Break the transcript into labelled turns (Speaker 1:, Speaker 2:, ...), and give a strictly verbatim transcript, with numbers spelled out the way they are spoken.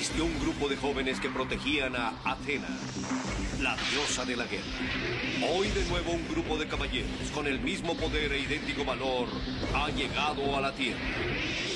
Speaker 1: Existió un grupo de jóvenes que protegían a Athena, la diosa de la guerra. Hoy de nuevo un grupo de caballeros con el mismo poder e idéntico valor ha llegado a la Tierra.